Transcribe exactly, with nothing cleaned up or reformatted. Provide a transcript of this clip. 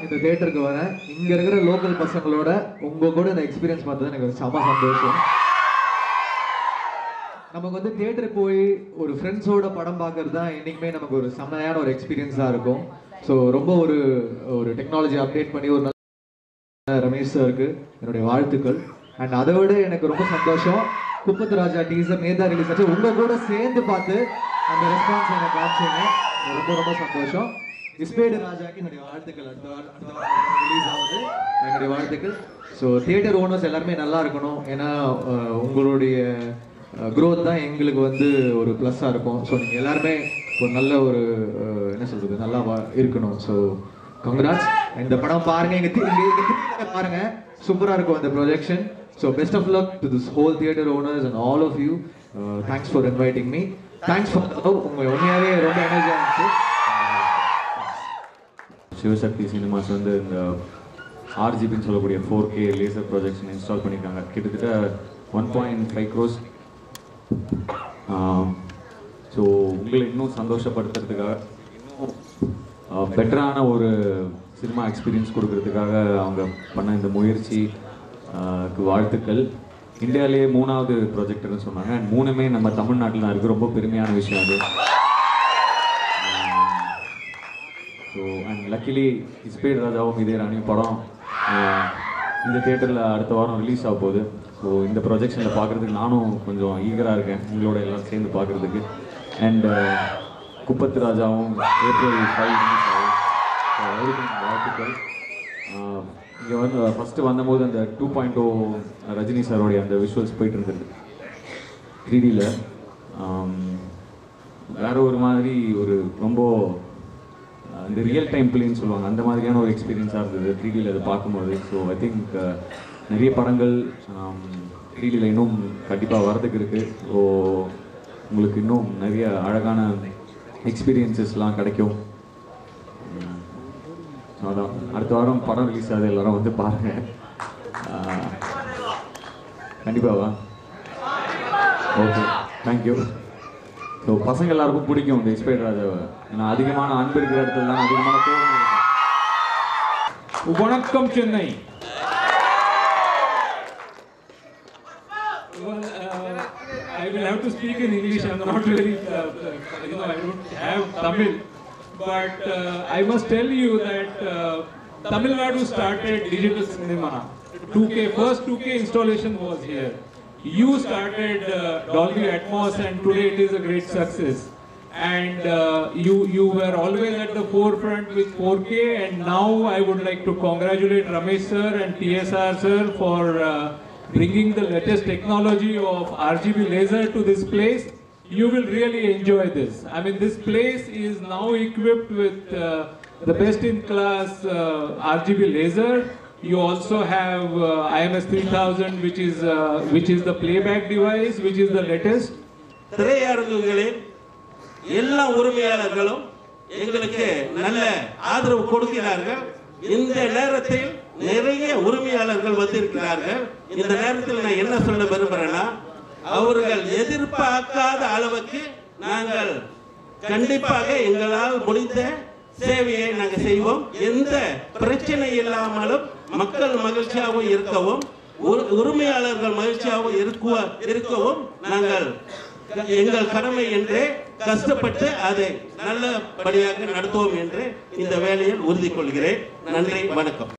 இந்த தியேட்டருக்கு வரேன். இங்க இருக்கிற லோக்கல் பசங்களோட உங்க கூட இந்த எக்ஸ்பீரியன்ஸ் பார்த்தது எனக்கு செம சந்தோஷம். நமக்கு வந்து தியேட்டருக்கு போய் ஒரு ஃப்ரெண்ட்ஸோட படம் பார்க்கறது தான் என்றைக்குமே நமக்கு ஒரு செம்மையான ஒரு எக்ஸ்பீரியன்ஸாக இருக்கும். ஸோ ரொம்ப ஒரு ஒரு டெக்னாலஜி அப்டேட் பண்ணி ஒரு நல்ல ரமேஷ் சாருக்கு என்னுடைய வாழ்த்துக்கள். அண்ட் அதை விட எனக்கு ரொம்ப சந்தோஷம், குப்பத்து ராஜா டீசர் நேதா ரிலீஸ் ஆச்சு, உங்கள் கூட சேர்ந்து பார்த்து அந்த ரெஸ்பான்ஸ் எனக்கு காமிச்சிங்க. ரொம்ப ரொம்ப சந்தோஷம். இஸ்பேடு ராஜாக்கு என்னுடைய வாழ்த்துக்கள். அடுத்த அடுத்த வாரம் ரிலீஸ் ஆகுது, என்னுடைய வாழ்த்துக்கள். ஸோ தியேட்டர் ஓனர்ஸ் எல்லாருமே நல்லா இருக்கணும். ஏன்னா உங்களுடைய க்ரோத் தான் எங்களுக்கு வந்து ஒரு ப்ளஸ்ஸாக இருக்கும். ஸோ நீங்கள் எல்லாருமே ஒரு நல்ல ஒரு என்ன சொல்கிறது நல்லா இருக்கணும். So congrats. இந்த படம் பாருங்கள், எங்கள் இங்கே பாருங்கள், சூப்பராக இருக்கும் அந்த projection. So best of luck to this whole theatre owners and all of you. Thanks for inviting me. Thanks for love. உங்கள் உண்மையாகவே ரொம்ப எனர்ஜியாக இருந்துச்சு. சிவசக்தி சினிமாஸ் வந்து இந்த ஆர்ஜிபின்னு சொல்லக்கூடிய four K laser projection install பண்ணியிருக்காங்க. கிட்டத்தட்ட one point five crores. So உங்களை இன்னும் சந்தோஷப்படுத்துறதுக்காக, இன்னும் பெட்டரான ஒரு சினிமா எக்ஸ்பீரியன்ஸ் கொடுக்கறதுக்காக அவங்க பண்ண இந்த முயற்சிக்கு வாழ்த்துக்கள். இந்தியாவிலேயே மூணாவது ப்ரொஜெக்டர்னு சொன்னாங்க. அண்ட் மூணுமே நம்ம தமிழ்நாட்டில் தான் இருக்குது. ரொம்ப பெருமையான விஷயம் அது. ஸோ அண்ட் லக்கிலி இஸ்பேடு ராஜாவும் இதே ராணி படம் இந்த தியேட்டரில் அடுத்த வாரம் ரிலீஸ் ஆக போகுது. ஸோ இந்த ப்ரொஜெக்ஷனில் பார்க்குறதுக்கு நானும் கொஞ்சம் ஈகராக இருக்கேன், உங்களோட எல்லாம் சேர்ந்து பார்க்குறதுக்கு. அண்ட் குப்பத்து ராஜாவும் ஏப்ரல் ஃபைவ் ரிலீஸ் ஆகும். ஸோ அவருக்கும் வாழ்த்துக்கள். இங்கே வந்து ஃபஸ்ட்டு வந்தபோது அந்த டூ பாயிண்ட் ஓ ரஜினி சாரோடைய அந்த விஷுவல்ஸ் போயிட்டு இருந்தது த்ரீ டியில். வேற ஒரு மாதிரி ஒரு ரொம்ப இந்த ரியல் டைம் பிளேன்னு சொல்லுவாங்க, அந்த மாதிரியான ஒரு எக்ஸ்பீரியன்ஸாக இருந்தது த்ரீ டியில் அதை பார்க்கும்போது. ஸோ ஐ திங்க் நிறைய படங்கள் த்ரீ டியில் இன்னும் கண்டிப்பாக வரதுக்கு இருக்குது. ஸோ உங்களுக்கு இன்னும் நிறைய அழகான எக்ஸ்பீரியன்ஸஸ்லாம் கிடைக்கும். அதான் அடுத்த வாரம் படம் ரிலீஸ் ஆகுது, எல்லோரும் வந்து பாருங்கள் கண்டிப்பாவா. Okay, thank you. ஸோ பசங்க எல்லாருக்கும் பிடிக்கும் இந்த இஸ்பேடு ராஜாவை. ஏன்னா அதிகமான அன்பு இருக்கிற இடத்துல தான் அதிகமான கோபம். வணக்கம் Chennai. Well, uh, I will have to speak in English. I'm not really, uh, you know, I don't have Tamil. But uh, I must tell you that uh, Tamil Nadu started digital cinema. two K, first two K installation was here. You started uh, Dolby Atmos, and today it is a great success. And uh, you you were always at the forefront with four K, and now I would like to congratulate Ramesh sir and T S R sir for uh, bringing the latest technology of R G B laser to this place. You will really enjoy this. I mean, this place is now equipped with uh, the best in class uh, R G B laser. You also have uh, I M S three thousand, which is uh, which is the playback device, which is the latest. திரையரங்குகளில் எல்லா உரிமையாளர்களும் எங்களுக்கு நல்ல ஆதரவு கொடுக்கிறார்கள். இந்த நேரத்தில் நிறைய உரிமையாளர்கள் வந்திருக்கிறார்கள். இந்த நேரத்தில் நான் என்ன சொல்ல விரும்புகிறேன்னா, அவர்கள் எதிர்பார்க்காத அளவுக்கு நாங்கள் கண்டிப்பாக எங்களால் முடிந்த சேவையை நாங்கள் செய்வோம். எந்த பிரச்சனை இல்லாமலும் மக்கள் மகிழ்ச்சியாகவும் இருக்கவும், உரிமையாளர்கள் மகிழ்ச்சியாகவும் இருக்கவும் நாங்கள் எங்கள் கடமை என்று கஷ்டப்பட்டு அதை நல்லபடியாக நடத்துவோம் என்று இந்த வேலையில் உறுதி கொள்கிறேன். நன்றி, வணக்கம்.